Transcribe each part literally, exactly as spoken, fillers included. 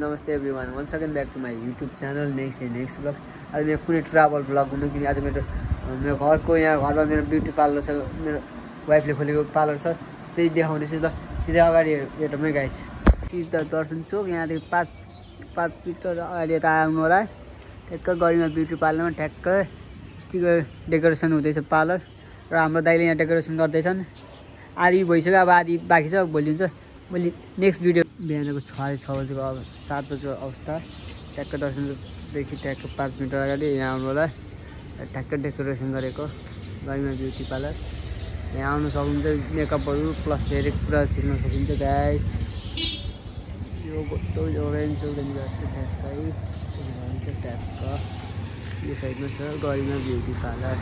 नमस्ते everyone once again back to my YouTube channel next day next blog. आज मेरो कुनै ट्राभल ब्लग हुनु किन आज मेरो मेरो घरको यहाँ घरमा मेरो ब्युटी पार्लर छ, मेरो वाइफले खोलेको पार्लर छ, त्यही देखाउनेछु। ल सिधै अगाडि हेटमै गाइस सिधा दर्शन चोक यहाँदेखि पाँच पाँच मिटर अगाडि यता आउनु होला। ठ्याक्क गरिमा ब्युटी पार्लरमा ठ्याक्क स्टिकर डेकोरेसन हुँदैछ पार्लर र हाम्रो दाइले यहाँ डेकोरेसन गर्दैछन्। आधी भइसक्यो, अब आधी बाँकी छ, भोलि हुन्छ। मैले नेक्स्ट भिडियो बिहानको छ छ बजेको अब सात बजेको अवस्था ठ्याक्क दर्शनदेखि ठ्याक्क पाँच मिटर अगाडि यहाँ आउनु होला। ठ्याक्क डेकोरेसन गरेको गरिमा ब्युटी पार्लर यहाँ आउनु सक्नुहुन्छ। मेकअपहरू प्लस धेरै कुरा सिक्न सकिन्छ गाइस। यो ओरेन्ज ओरेन्ज ठ्याक्कै ठ्याक्क यो साइडमा छ Garima beauty parlour.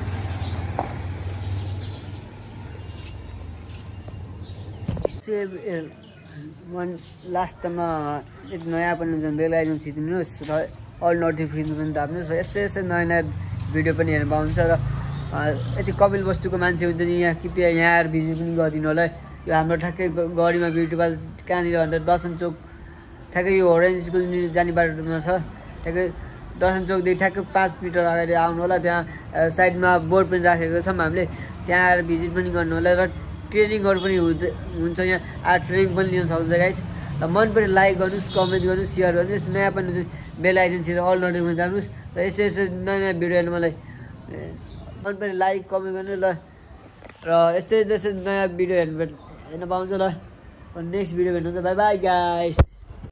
One last टाइममा यति नयाँ पनि हुन्छ बेल आइकन थिच्नुहोस् र अल नोटिफिकेसन पनि दाब्नुहोस् र यस्तै यस्तै नयाँ नयाँ भिडियो पनि हेर्नु पाउनुहुन्छ। र यति कपिल वस्तुको मान्छे हुन्छ नि यहाँ कृपया यहाँ आएर भिजिट पनि गरिदिनु होला। यो हाम्रो ठ्याक्कै गरिमा ब्युटी पार्लर कहाँनिर भन्दा दर्शन चोक ठ्याक्कै यो ओरेन्ज स्कुल जाने बाटोमा छ। ठ्याक्कै दर्शन चोकदेखि ठ्याक्कै पाँच मिटर अगाडि आउनु होला। त्यहाँ साइडमा बोर्ड पनि राखेको छौँ हामीले, त्यहाँ आएर भिजिट पनि गर्नु होला। र ट्रेनिङहरू पनि हुँदै हुन्छ, यहाँ आएर ट्रेनिङ पनि लिन सक्नुहुन्छ गाइस। र मन पऱ्यो लाइक गर्नुहोस्, कमेन्ट गर्नुहोस्, सेयर गर्नुहोस्, यस्तो नयाँ पनि हुन्छ बेल आइकन छिरेर अल नोटिफिकेसन जानुहोस्। र यस्तो यस्तो नयाँ नयाँ भिडियो हेर्नु मलाई मन पऱ्यो लाइक कमेन्ट गर्नु ल। र यस्तै यस्तै नयाँ भिडियो हेर्नु हेर्न पाउँछ ल। नेक्स्ट भिडियो भेट्नुहुन्छ। Bye bye guys.